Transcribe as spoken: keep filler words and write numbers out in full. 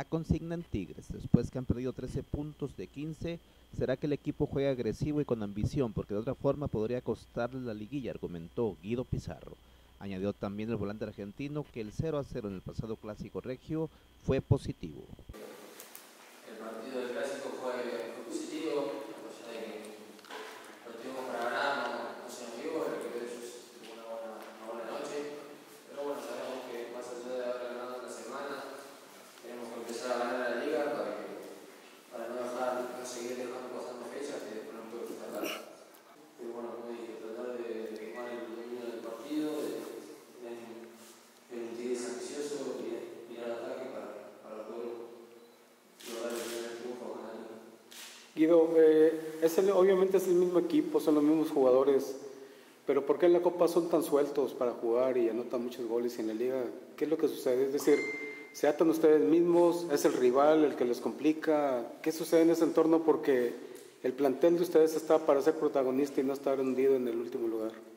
La consigna en Tigres, después que han perdido trece puntos de quince, será que el equipo juega agresivo y con ambición, porque de otra forma podría costarle la liguilla, argumentó Guido Pizarro. Añadió también el volante argentino que el cero a cero en el pasado clásico regio fue positivo. El partido del clásico fue, fue positivo, más allá de que lo tuvimos para ganar, no, no se nos dio, el equipo de ellos tuvo una buena, una buena noche, pero bueno, sabemos que más allá de haber ganado en la semana, tenemos que empezar a ganar la liga para, que, para no, dejar, no seguir dejando pasando fechas que después no puede estar largas. Pero bueno, como dije, tratar de, de quemar el dominio del partido, de tener un Tigres ambicioso y ir al ataque para, para poder lograr el primer triunfo con la liga. Guido, eh, es el, obviamente es el mismo equipo, son los mismos jugadores, pero ¿por qué en la Copa son tan sueltos para jugar y anotan muchos goles y en la Liga? ¿Qué es lo que sucede? Es decir, ¿se atan ustedes mismos? ¿Es el rival el que les complica? ¿Qué sucede en ese entorno? Porque el plantel de ustedes está para ser protagonista y no estar hundido en el último lugar.